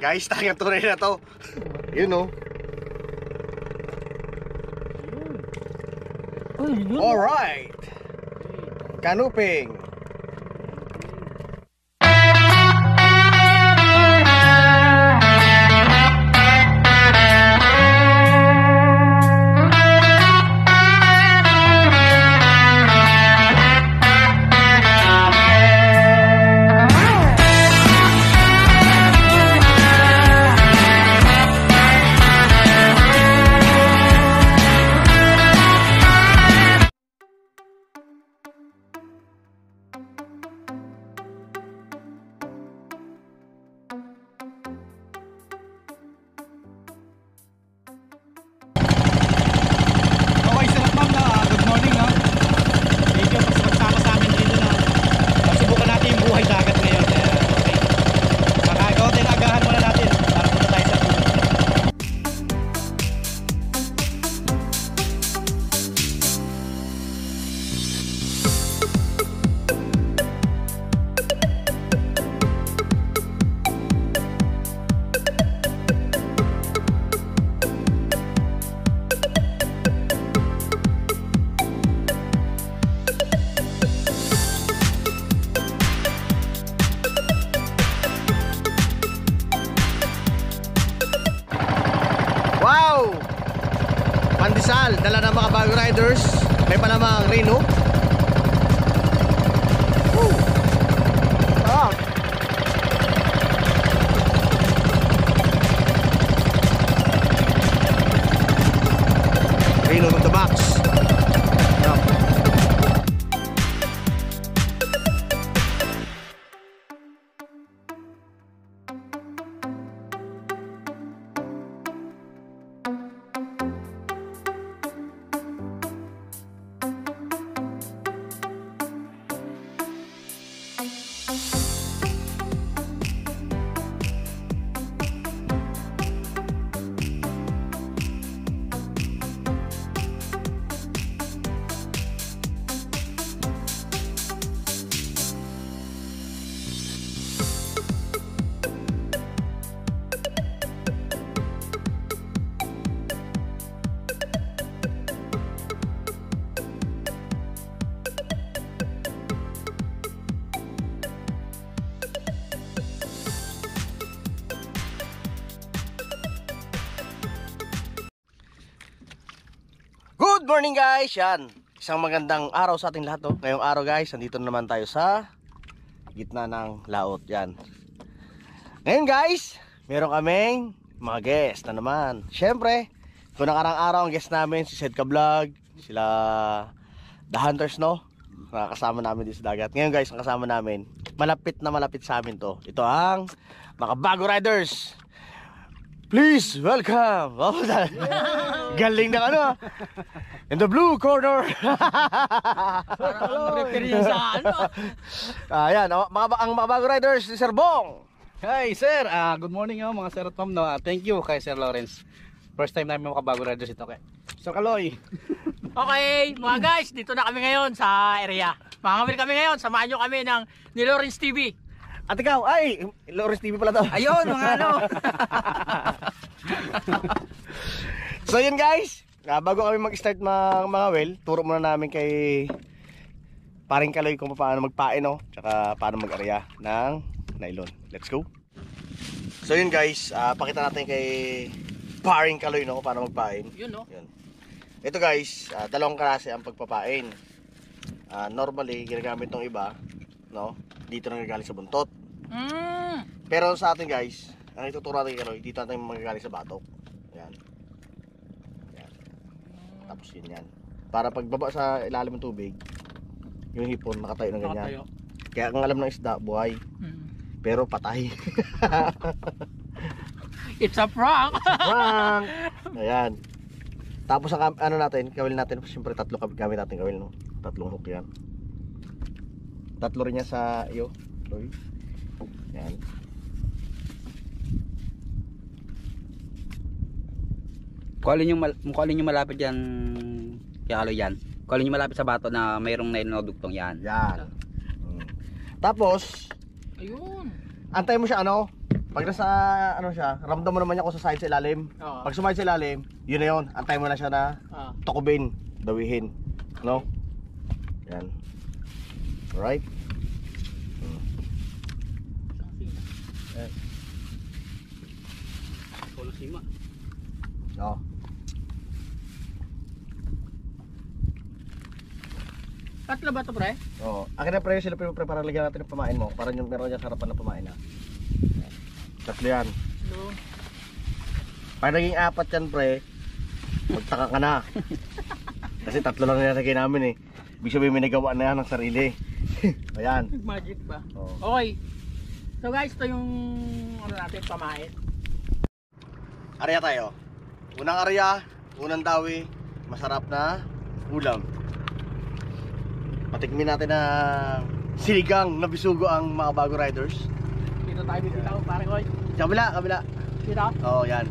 Guys, tangang tunay na to. Yun o. Alright. Kanuping. Pandesal, dala ng mga bago riders. May pa namang Reno. Reno from the box. Good morning guys, yan. Isang magandang araw sa ating lahat. Ngayong araw guys, nandito naman tayo sa gitna ng laot. Yan. Ngayon guys, meron kaming mga guest na naman. Siyempre, kung nakarang araw ang guest namin, si Sedka Vlog, sila The Hunters, no? Kasama namin dito sa dagat. Ngayon guys, ang kasama namin, malapit na malapit sa amin to. Ito ang mga bago riders. Please welcome. Oh, galing na ano. In the blue corner. Ayan, ang mga bago riders, si Sir Bong. Hi sir, good morning mga sir at ma'am. Thank you kay Sir Lawrence. First time namin makabago riders ito kay Sir Kaloy. Okay, mga guys, dito na kami ngayon sa area. Makakabili kami ngayon, samahan nyo kami ng ni Lawrence TV. At ikaw, ay, Lawrence TV pala to. Ayun, mga ano. So yun guys, bago kami mag-start mga well, turo muna namin kay paring Kaloy kung paano magpain, no? Tsaka paano mag-area ng nylon. Let's go. So yun guys, pakita natin kay paring Kaloy, no, kung paano magpain. Yun, no? Yun. Ito guys, dalawang klase ang pagpapain. Normally, ginagamit ng iba, no? Dito nanggagaling sa buntot. Pero sa atin guys, ang ituturo natin kay Kaloy, dito natin magagaling sa batok. Yan. Yan. Tapos yun yan. Para pagbaba sa ilalim ng tubig, yung hipon nakatayo ng ganyan. Nakatayo. Kaya ang alam ng isda, buhay. Pero patay. It's a prank. Prank. Ayan. Tapos ang ano natin, kawil natin, siyempre tatlo gamit natin kawil, no? Tatlong hook yan. Tatlo rin yan sa iyo, Loy. Yan. Kualin yung malapit yan kay Kaloy yan. Kualin yung malapit sa bato na mayroong nylon na duktong yan. Yan. Tapos, Ayun. antay mo siya ano, Pag nasa, ano siya, ramdam mo naman niya kung sa side sa ilalim. Oo. Pag sumide sa ilalim, yun na yun. Antay mo na siya na tukubin, dawihin. No? Yan. Alright? Yan. Polo sima. Oo. Tatlo ba ito, pre? Oo. Akin na pre, sila para lagyan natin ng pamain mo. Para yung meron niya sa harapan ng pamain na. Tatlo yan. No. Pag naging 4 yan pre, magtaka ka na. Kasi 3 lang nilagay namin eh. Ibig sabihin may nagawa na yan ng sarili. Ayan. Magic ba? Oo. Okay. So guys, ito yung ano natin, pamain. Arya tayo. Unang arya, unang dawi, masarap na ulam. Patikmin natin na sinigang na bisugo ang mga bago riders. Dito tayo bibitaw, pare ko. Sa kabila, kabila. Dito. Oo, yan.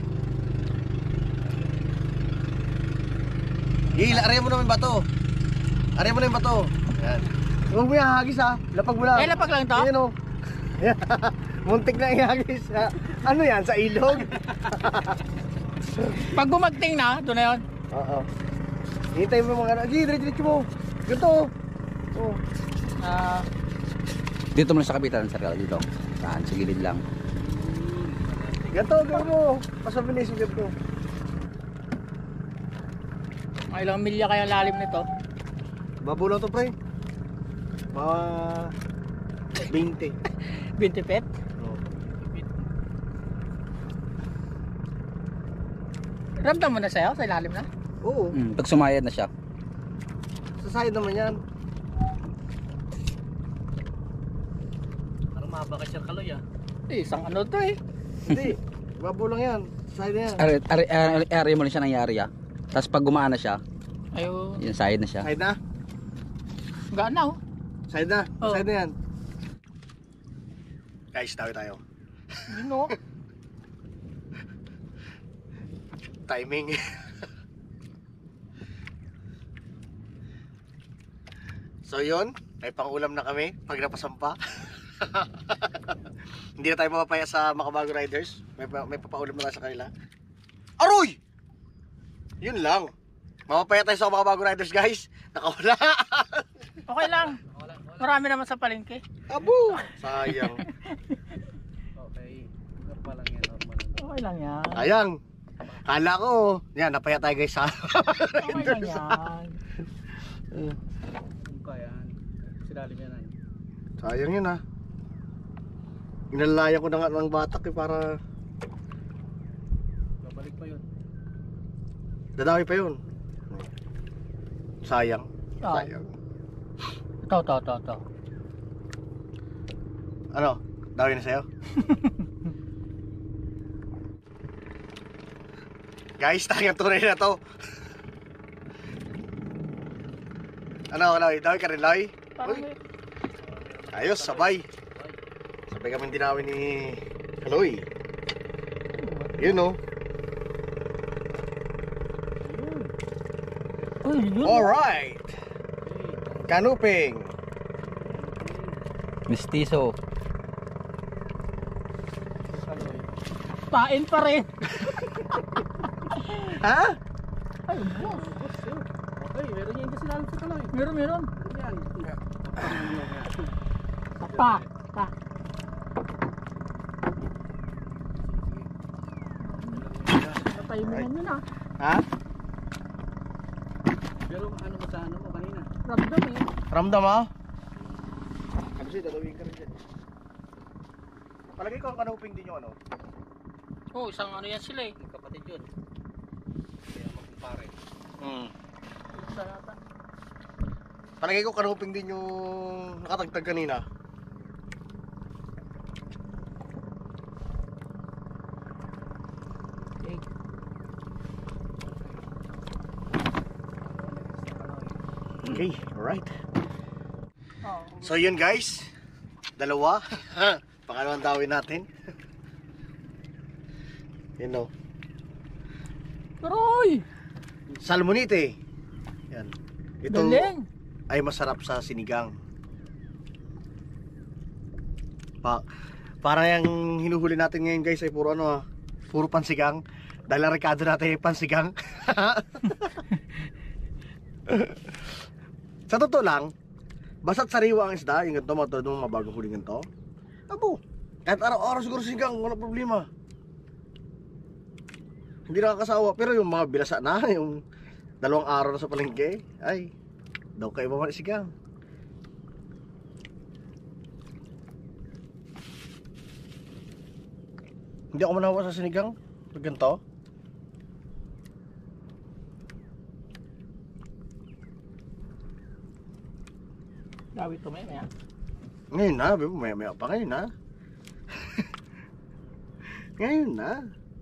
Arya mo naman yung bato. Arya mo na yung bato. Yan. Huwag mo yung hagis ha. Lapag mo lang. Eh, lapag lang to? Ayan o. Muntik na ihagis ha. Ano yan? Sa ilog? Pag bumagting na, doon na yun. Oo. Hintay mo mga ano. Sige, diretso mo. Ganito. Oh. Dito mo na sa kapitan, sir. Dito. Saan? Sa gilid lang. Ganito, gawin mo. Pasabilis yung ganito. Mga ilang milya kaya lalim nito. Babulaw to pre. Mga 20. 20 pet. Oh. Ramdam mo na sa'yo, sa ilalim na? Oo. Pag sumayad na siya. Sa side naman yan. Parang mahaba ka, sir, kaloy ah. Eh, isang ano to eh. Hindi. Babulang yan. Sa side na yan. Area mo na siya ng yari ah. Tapos pag gumaan na siya, Ayun. yung side na siya. Side na. Gaan na oh. Side na. Oh. Side na yan. Guys, tayo tayo. Yun oh. Timing. So yun, may pangulam na kami pag napasampa. Hindi na tayo mapapaya sa Makabago Riders. May papaulam na tayo sa kanila. Aroy! Yun lang. Mapapaya tayo sa Makabago Riders guys. Nakawala. Okay lang. Marami naman sa palengke. Abo! Sayang. Okay. Normal lang yan, normal. Okay lang yan. Sayang. Kala ko, yan, napaya tayo guys sa Okay lang yan. Yan. Silalim yan ay. Sayang yun ha. Inalaya ko na nga ng batak eh para Babalik pa yun. dadawi pa yun. Sayang. Oh. Sayang. Ito. Ano? Dawi na sa'yo? Guys, tangang tunay na to. Ano, Loy? Dawi ka rin, Loy? Parang Uy, may... ayos, sabay. Sabay kami dinawi ni Loy. Yun oh. Uy, yun. Alright. Kanuping. Mestizo. Pain pa rin. Ha? Ay, boss. Okay, meron niya hindi silalim sa kaloy. Meron. Yan. Pa. Patay mo naman ah. Ha? Pero ano ba sa ano mo kanina? Ramdam eh. Ramdam ha? Kasi dadawin ka rin dyan. Palagay ko ang kanuping din yung ano. Oh, isang ano yan sila eh. Kapatid yun. Kaya magkumpare. Isa yata. Palagay ko kanuping din yung nakatagtag kanina. Okay, alright. Oh. So yun guys, dalawa. Pangalawang dawin natin. Yun o. Taroy! Salmonite. Yan. Ito Galing! ay masarap sa sinigang. Para yung hinuhuli natin ngayon guys ay puro ano, puro pansigang. Dahil ang rekado natin ay pansigang. Sa totoo lang, basta't sariwa ang isda, yung ganito, matulad ng mga bagong huling ganito. Abo, kahit araw-araw siguro sigang, wala problema. Hindi nakakasawa, pero yung mga bilasa na, yung 2 araw na sa palengke, ay, daw kayo ba sigang. Hindi ako manawa sa sinigang, pag ganito. Dawi ito may maya. Ngayon na, maya pa ngayon na. Ngayon na.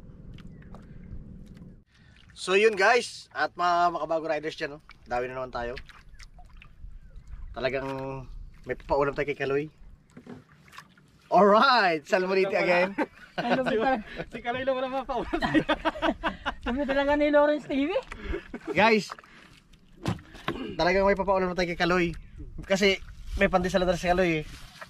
So yun guys, at mga makabago riders dyan, no? Dawi na naman tayo. Talagang may papaulam tayo kay Kaloy. Alright, Salmonite again. Si Kaloy lang wala mapaulan tayo. Kami talaga ni Lawrence TV. Guys, talagang may papaulam tayo kay Kaloy. Kasi may pandesal na si Kaloy eh.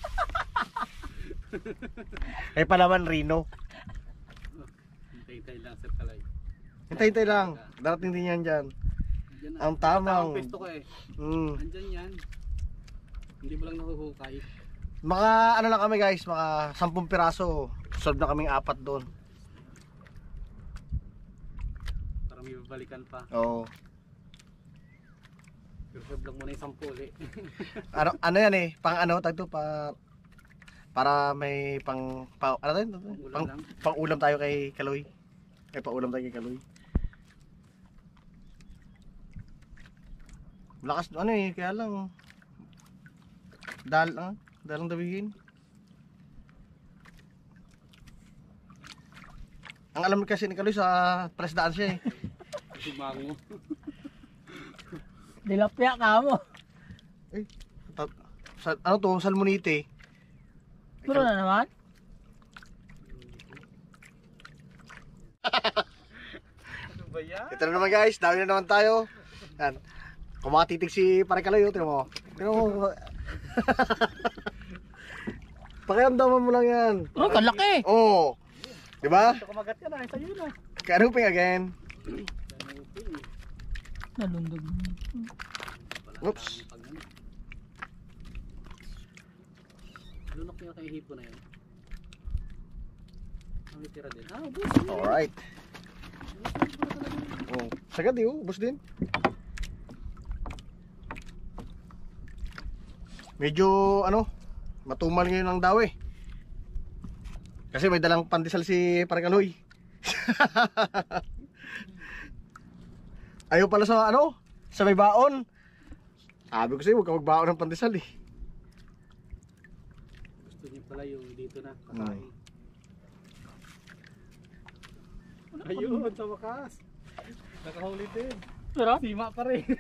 May palaman Rino. Hintay-hintay lang Sir Kaloy. Hintay-hintay lang, darating din yan dyan. Ang tamang Pesto ko eh. Andyan yan. Hindi mo lang nahuhukay. Mga ano lang kami guys, mga 10 piraso. Solve na kaming 4 doon. Para may babalikan pa. Oo. Reserve lang muna yung 10 ulit. Ano yan eh, pang ano tag to para may ano tayo? Pang ulam tayo kay Kaloy. May paulam tayo kay Kaloy. Lakas ano eh, kaya lang dalang dabihin. Ang alam kasi ni Kaloy sa presdaan siya eh. Sumango. Dilapya ka mo. Ano to, Salmonite. Puro na naman. Ano ba yan? Ito na naman guys, dami na naman tayo. Yan. Kung makatitig si Pare Kaloy, tingnan mo. Tingnan mo. Pakiramdaman mo lang yan. Oh, kalaki. Oo. Di ba? Ito kumagat ka na, sa'yo na. Kanuping again. Nalundog. Oops. Lunok niya kay hipo na yun. Ang tira din. Ubus. Alright. Oh, sagad yun, ubos din. Medyo ano, matumal ngayon ang daw eh. Kasi may dalang pandesal si Pare Kaloy. Ayaw pala sa ano, sa may baon. Sabi ko sa'yo, huwag ka magbaon ng pandesal eh. Gusto niya pala yung dito na. Kakain. Ayun, sa wakas. Nakahuli din. Pero? Sima pa rin.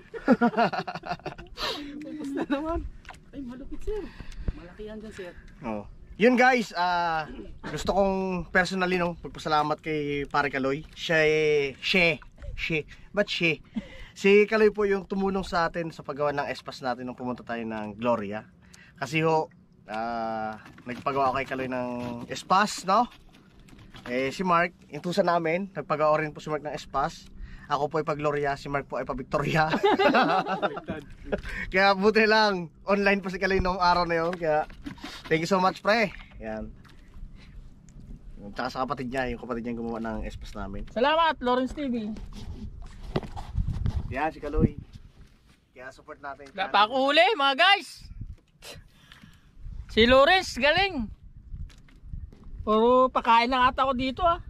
Upos na naman. Ay, malupit sir. Malaki yan dyan sir. Oh. Yun guys, gusto kong personally magpasalamat kay Pare Kaloy. Ba't siya? Si Kaloy po yung tumulong sa atin sa paggawa ng espas natin nung pumunta tayo ng Gloria. Kasi ho, nagpagawa kay Kaloy ng espas, no? Eh si Mark, intusan namin, nagpagawa rin po si Mark ng espas. Ako po ay pa Gloria, si Mark po ay pa Victoria. Kaya buti lang, online po si Kaloy noong araw na yun. Kaya thank you so much pre. Yan. Tsaka sa kapatid niya, yung kapatid niya gumawa ng espas namin. Salamat, Lawrence TV. Yan si Kaloy. Kaya support natin. Wala pa ako huli, mga guys. Si Lawrence, galing. Puro pakain na ata ako dito ah.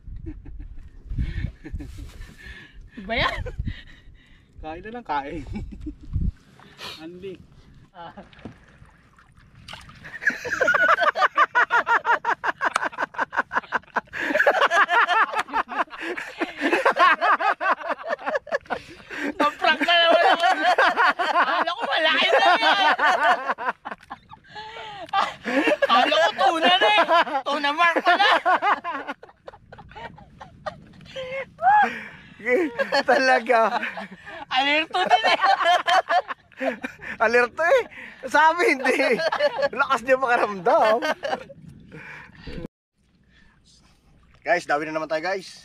Ba yan? Kain na lang, kain. Anli. Prank na naman ako. Akala ko malaki na yan. Akala ko tuna na eh. Tuna mark pala. Talaga. Alerto din eh. Alerto eh. Sabi hindi. Lakas niya makaramdam. Guys, dawi na naman tayo guys.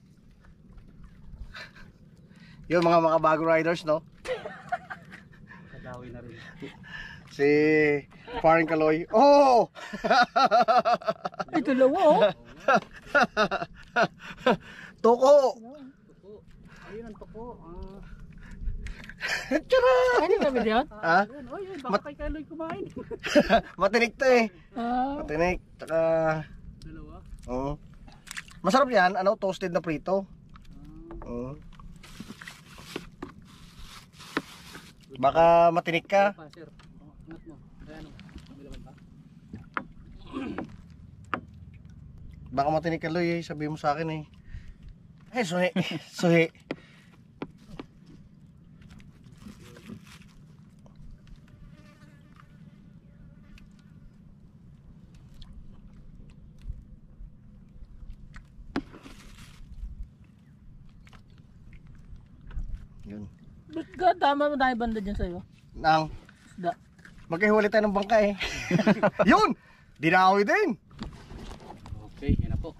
Yung mga makabago riders, no? Kadawi na rin. Si Paring Kaloy. Oh! Ay, dalawa oh. Toko! Tuko. Ayun ang tuko. Tara! Ay, hindi kami diyan. Ha? Oy, baka kay Kaloy kumain. Matinik to eh. Ah, Matinik. Tsaka... Dalawa. Oo. Masarap yan, ano, toasted na prito. Oo. Baka matinik ka. Pa, sir. Angat mo. Ayan o. Bilaban pa. Baka matinik ka, Loy, eh. Sabi mo sa akin eh. Eh, suhi. Suhi. Yun. ba't ka tama mo tayo banda dyan sa'yo? Nang, Isda. magkahiwalay tayo ng bangka eh. Yun! Dinawi din. Okay, yan na po.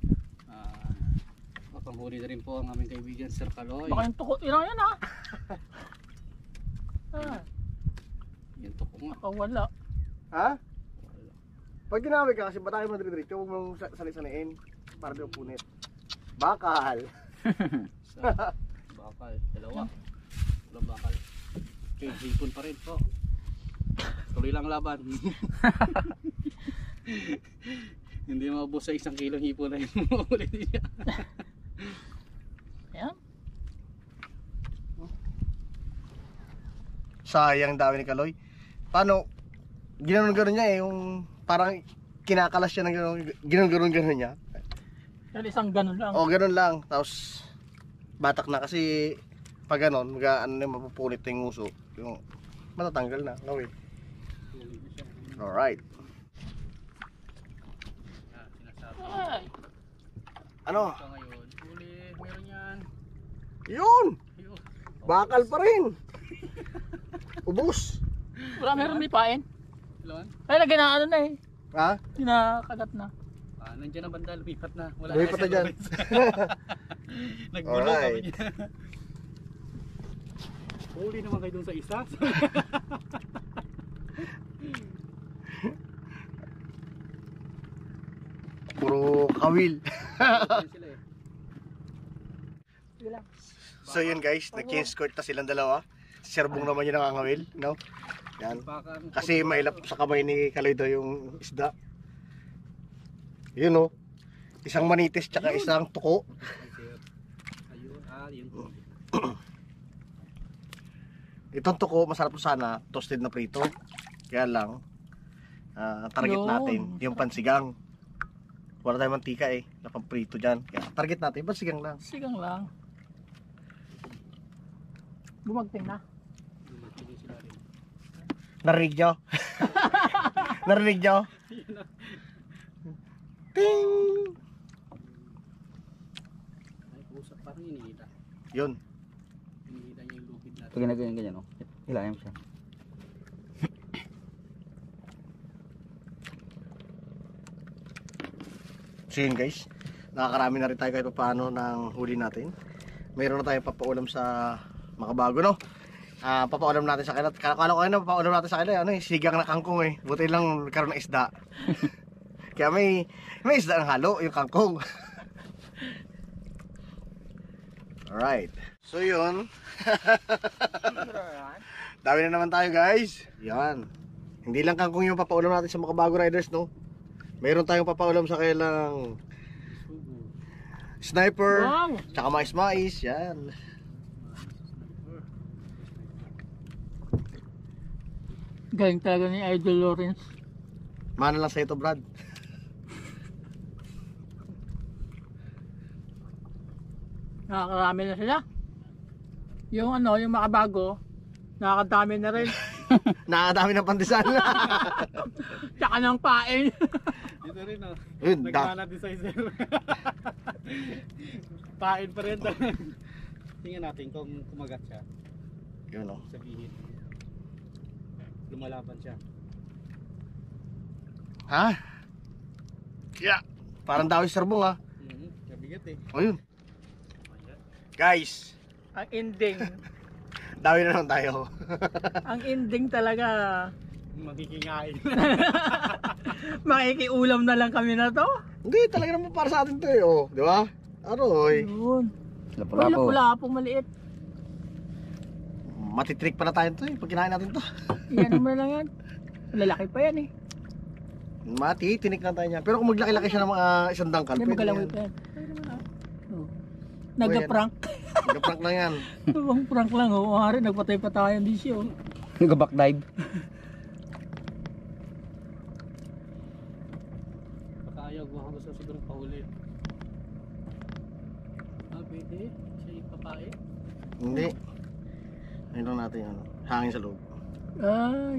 Papanghuli na rin po ang aming kaibigan Sir Kaloy. Baka yung tukot ilang yan ha. Ah, Yan tuko nga. nakawala. Ha? Pag ginawi ka kasi batay mo dire-diretso, huwag mong sali-saliin para di punit. Bakal. Sa bakal. Dalawa. Walang bakal. Okay, hipon pa rin po. Tuloy lang laban. Hindi maubos sa 1 kilong hipon na yung ulit niya. Ayan. Sayang dami ni Kaloy. Paano? Ginanon-ganon niya eh, yung parang kinakalas siya ng gano'n, ginanon-ganon niya. Pero isang ganun lang. O gano'n lang, tapos batak na kasi pag gano'n, ano na mapupunit na yung uso. Yung matatanggal na, gawin. Alright. Sinasabi Ay, Ano? ko ngayon. Huli, meron yan. Yun! Ayun. Bakal pa rin! Ubus! wala meron may pain. Ilan? Ay, lagyan na ano na eh. Ha? Kinakagat na. Nandiyan na banda, lumipat na. Wala Lumipat na dyan. Nagbulo Alright. kami niya. Huli naman kayo dun sa isa. Puro kawil. Yan sila eh. Sige lang. So yun guys, nag-kinscourt na silang dalawa. Si Serbong naman yung nakangawil, no? Yan. Bakan. Kasi mailap sa kamay ni Kaloy daw yung isda. Yun oh. Isang manitis tsaka isang tuko. Ayun, yun. Itong tuko, masarap po sana, toasted na prito. Kaya lang, target Yun. natin yung pansigang. Wala tayong mantika eh, na pamprito dyan. Kaya target natin, yung pansigang lang. Sigang lang. Bumagting na. Lumatingin sila rin. Narinig nyo? Narinig nyo? Ting! Ay, usap parang inihita. Yun. Inihita niya yung lupit natin. Pag ganyan, no? Hilahin mo siya. So yun guys, nakakarami na rin tayo kahit paano ng huli natin. Mayroon na tayong papaulam sa makabago, no? Papaulam natin sa kanila. Kala ko na papaulam natin sa kanila, ano eh, sigang na kangkong eh. Buti lang karoon ng isda. Kaya may isda ng halo, yung kangkong. Alright. So yun. Dami na naman tayo guys. Yan. Hindi lang kangkong yung papaulam natin sa makabago riders, no? Mayroon tayong papaulam sa kailang sniper, Wow! tsaka mais-mais, yan. Galing talaga ni Idol Lawrence. Mana lang sa ito, Brad. Nakakarami na sila. Yung ano, yung makabago, nakakadami na rin. Nakakadami ng pandesal. Tsaka ng pain. Dito rin oh. Yun, Naghanap din sa isa. Pain pa rin. Tingnan natin kung kumagat siya. Yun oh. Sabihin. Lumalaban siya. Ha? Yeah. Parang daw yung serbong ah. Mabigat eh. O yun. Guys, Ang ending. dawi na naman tayo. Ang ending talaga. Magikingain. Makikiulam na lang kami na to. Hindi, talaga naman para sa atin to eh. O, di ba? Aroy. Yun. Lapu-lapu. Lapu-lapu maliit. Matitrick pa na tayo to eh. Pag kinain natin to. Yan naman lang yan. Lalaki pa yan eh. Tinik na tayo niyan. Pero kung maglaki-laki siya ng mga isang dangkal, Hindi pwede magalawi yan. pa yan. Oh. Nagka-prank. Nagka-prank na yan. Ang prank lang oh. Mari, nagpatay-patayan din siya oh. Nag-back dive. Ayaw, gumawa ko sa sobrang pahuli. Pwede. Siya ipapain. Hindi. Ayun lang natin yung hangin sa loob. Ay.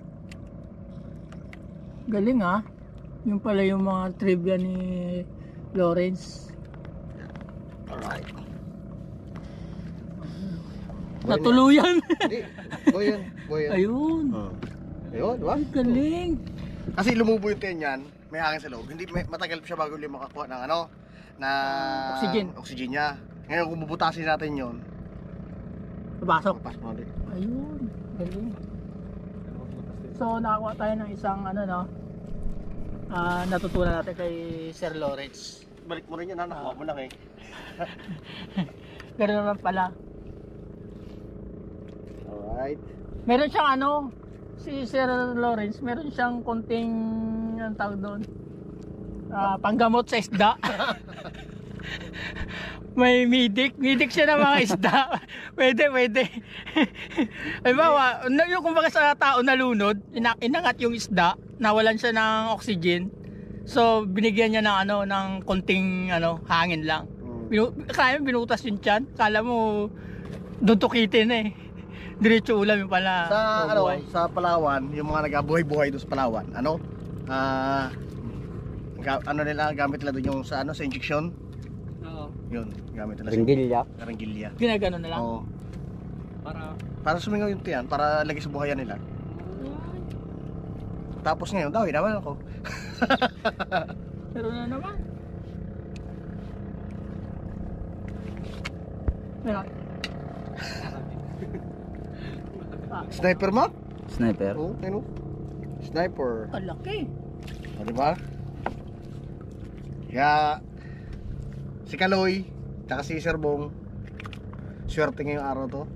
Galing ah. Yung pala yung mga trivia ni Lawrence. Alright. Natuluyan. Hindi. Boy yan. Boy yan. Ayun. Ayun, di ba? Ay, galing. Kasi lumubo yung tent yan. May hangin sa loob. Hindi, matagal pa siya bago ulit makakuha ng ano. Na oxygen niya. Ngayon kung bubutasin natin yun. Papasok. Papas mo ulit. Ayun. Galing. So nakakuha tayo ng isang ano no. Natutunan natin kay Sir Lawrence. Balik mo rin yan ha. Nakuha mo lang eh. Ganoon naman pala. Alright. Meron siyang ano, si Sir Lawrence, meron siyang konting ang tawag doon. Panggamot sa isda. May midik siya ng mga isda. Pwede. Halimbawa, yung kumbaga sa tao nalunod, inangat yung isda, nawalan siya ng oxygen. So binigyan niya ng ano, ng konting ano, hangin lang. Kaya binutas yung tiyan. Kala mo doon tukitin eh. Diretso ulam yung pala. Sa bubuhay. ano, sa Palawan, yung mga nagabuhay-buhay doon sa Palawan, ano? Ano nila gamit nila doon yung sa ano, sa injection. Oo. Yun, gamit nila Ringgilya. sa Ringgilya. Ginagano na lang. Oo. Para Para sumingaw yung tiyan, para lagi sa buhayan nila. Tapos ngayon, daw, naman ako. Pero na naman. Meron. Sniper mo? Sniper. Oo, ano? Sniper. Ang laki. O, diba? Kaya, si Kaloy, tsaka si Sir Bong, swerte ngayong araw to.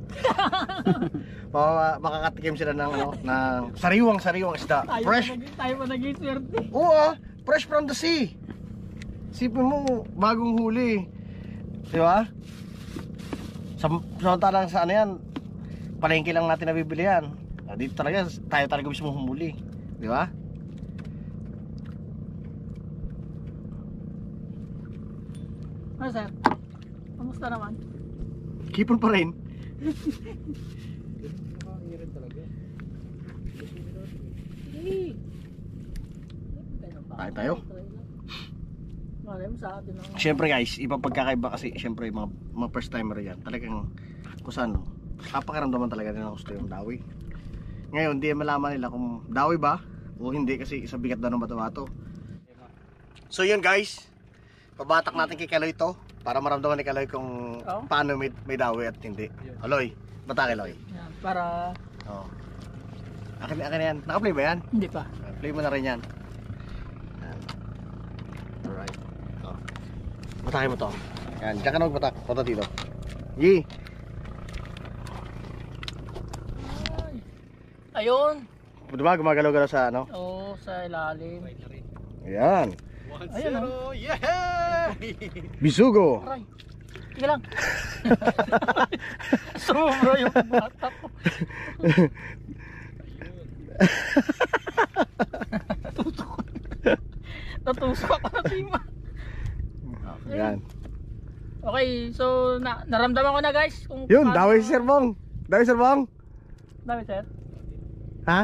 Makakatikim sila ng, ano, ng sariwang isda. Fresh. Tayo pa naging swerte. Oo fresh from the sea. Sipin mo, bagong huli. Di ba? Samantalang sa ano yan, palengke lang natin nabibili yan. Dito talaga, tayo talaga mismo humuli. Di ba? Ano sir? Kamusta naman? Kipon pa rin. Hey. Tayo tayo. Malay mo sa atin ang... Siyempre guys, iba pagkakaiba kasi siyempre mga first timer yan. Talagang kung saan, kapakaramdaman talaga nila gusto yung dawi. Ngayon, hindi malaman nila kung dawi ba o hindi kasi isa bigat daw ng bato-bato. So yun guys, pabatak natin kay Kaloy to para maramdaman ni Kaloy kung paano may dawi at hindi. Aloy, bata Kaloy. Yan, para... Oh. Akin yan. Naka-play ba yan? Hindi pa. Play mo na rin yan. Alright. Oh. Batakin mo to. Yan, diyan ka na magbatak. Punta dito. Yee! Ayun. Diba gumagalaw-galaw sa ano? Oo, sa ilalim. Ayan. 1-0, yeah! Bisugo. Aray. Sige lang. Sobra yung bata ko. Natusok ako na tima. Ayan. Okay, so naramdaman ko na guys kung Yun, paano- daway si Sir Bong. Daway Sir Bong. Dami sir. Ha?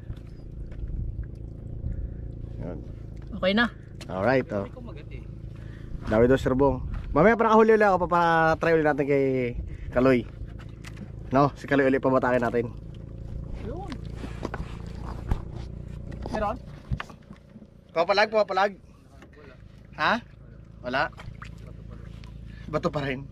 Yun. Okay na. Alright, oh. Kumagat eh. Daway daw Sir Bong. Mamaya pa nakahuli ulit ako, papatry ulit natin kay Kaloy. No, si Kaloy ulit pabatakin natin. Yun. Meron? Papalag. Ha? Wala. Bato pa rin.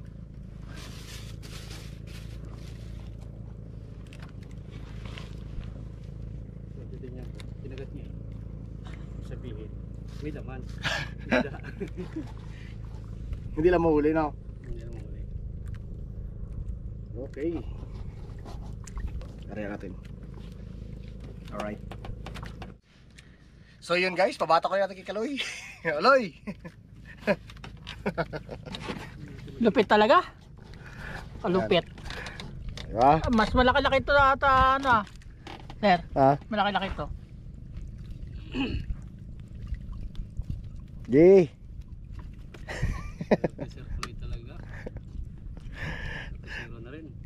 Pwede niya. Kinagat niya. Sabihin. May laman. Hindi. Hindi lang mahuli, no? Hindi naman muli. Okay. Kaya natin. Alright. So yun guys, pabata ko natin kay Kaloy. Aloy! Lupit talaga. Kalupit. Diba? Mas malaki-laki ito ata ano ah. Sir, Ha? malaki-laki ito. Di. Sir tuloy talaga. Zero na rin.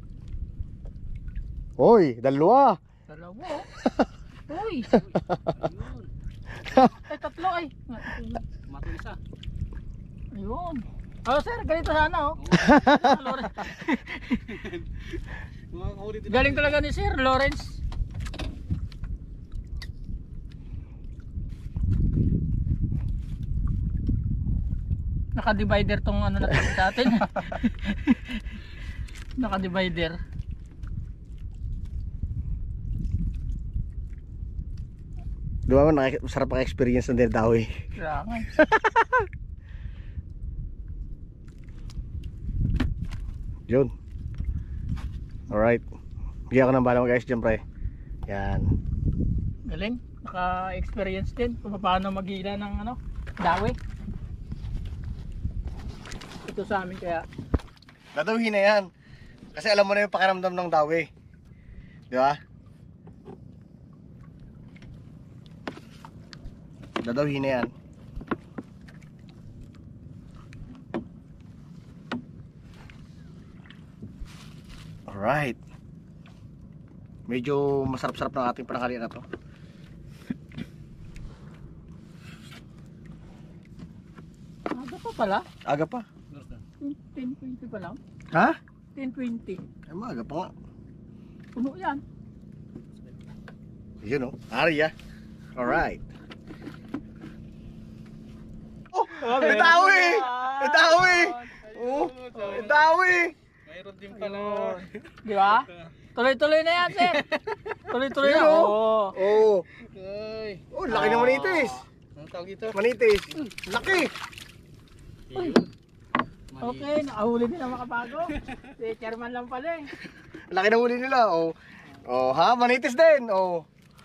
Hoy, dalawa. Dalawa. Uy, Ayun. ay tatlo ay. Matong isa. Ayun. Oh sir, ganito sana oh. Mga kahuli din. Galing talaga ni Sir Lawrence. Naka-divider tong ano natin sa atin. Naka-divider. Diba mo, masarap ang experience ng Dawi. Kailangan. Yun. Alright. Bigyan ko ng bala mo guys, dyan pre. Yan. Galing. Naka-experience din kung paano mag-ila ng ano, dawi. Ito sa amin kaya. Dadawin na yan. Kasi alam mo na yung pakiramdam ng dawi. Di ba? Dadawin na yan. Alright. Medyo masarap-sarap ng ating pananghalian na to. Aga pa pala. Aga pa. 10:20 pa lang. Ha? 10:20. Ay, maaga pa nga. Puno yan. Yun o. Arya. Alright. Oh! May tawi! May tawi! Oh! May tawi! Mayroon din pala. Di ba? Tuloy-tuloy na yan, sir. Tuloy-tuloy na. Yun, oh. Oo. Oh! Ay. Oh, laki ng manitis! Anong tawag dito? Manitis! Laki! Yun. Okay, nakahuli din ang makabago. Si chairman lang pala eh. Laki ng huli nila. Oh. Oh, ha? Manitis din. Oh.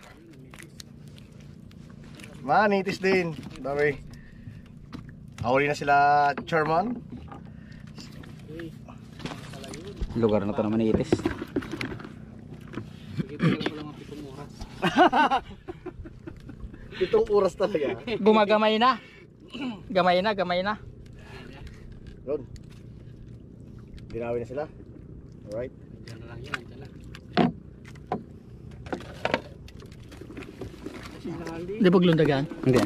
Manitis din. Dami. Huli na sila, chairman. Lugar na to naman itis. Sige pa lang pala mga 7 oras. 7 oras talaga. Gumagamay na. Gamay na, gamay na. Yun. Dinawi na sila. Alright. Diyan na lang yan. Diyan na. Di ba glundagan? Hindi.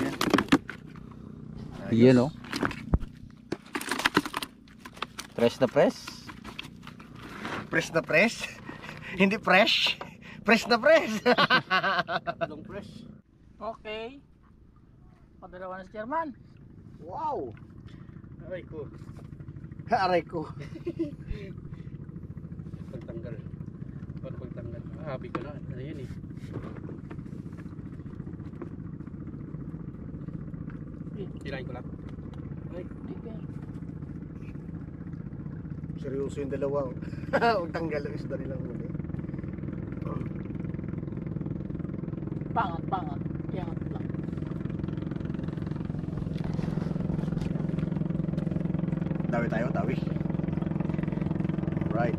Yun oh. Press na press. Press na press. Hindi fresh. Press na press. Long press. Okay. Padalawa na si chairman. Wow. Aray ko. Aray ko. Pagtanggal. Pagtanggal. Habi ka na. Ano yan eh. Tirahin ko lang. Ay. Seryoso yung dalawa. Huwag tanggal ang isda nilang huli. Pangat, pangat. Pangat lang. Dawi tayo, dawi. Alright.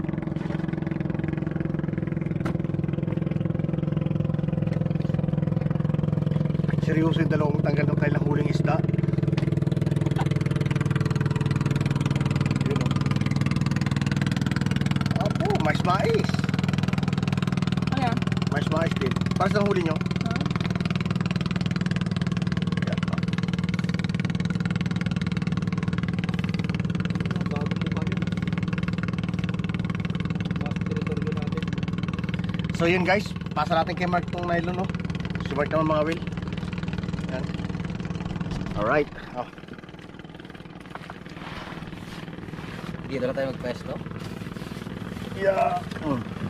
Seryoso yung dalawang tanggal ng kailang huling isda. Yun o. Apo, mais. Ano yan? Mais din. Para sa huli nyo? Yan pa. Bago mo pa yun. Mas teritoryo natin. So yun guys, pasa natin kay Mark tong nylon no. Si Mark naman mga will. Yan. Alright. Oh. Dito na tayo magpesto. Yeah.